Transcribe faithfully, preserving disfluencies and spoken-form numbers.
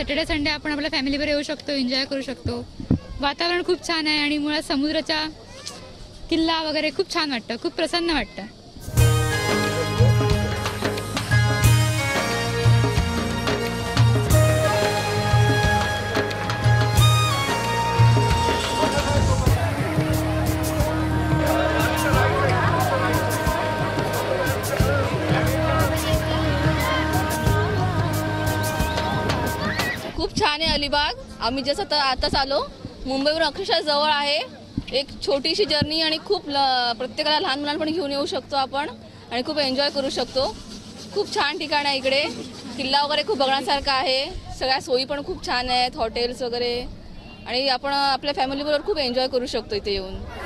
Saturday Sunday आपण आपल्या फॅमिलीबरोबर येऊ शकतो, एन्जॉय करू शकतो. वातावरण खूप छान आहे आणि मुळात समुद्राचा किल्ला वगैरे खूप छान वाटतं, खूप प्रसन्न वाटतं. खूप छान आहे अलिबाग. आम्ही जसं तर आताच आलो, मुंबईवरून अक्षरशः जवळ आहे. एक छोटीशी जर्नी आणि खूप प्रत्येकाला लहान मुलांना पण घेऊन येऊ शकतो आपण आणि खूप एन्जॉय करू शकतो. खूप छान ठिकाण आहे इकडे. किल्ला वगैरे खूप बघण्यासारखा आहे. सगळ्या सोयी पण खूप छान आहेत, हॉटेल्स वगैरे, आणि आपण आपल्या फॅमिलीबरोबर खूप एन्जॉय करू शकतो इथे येऊन.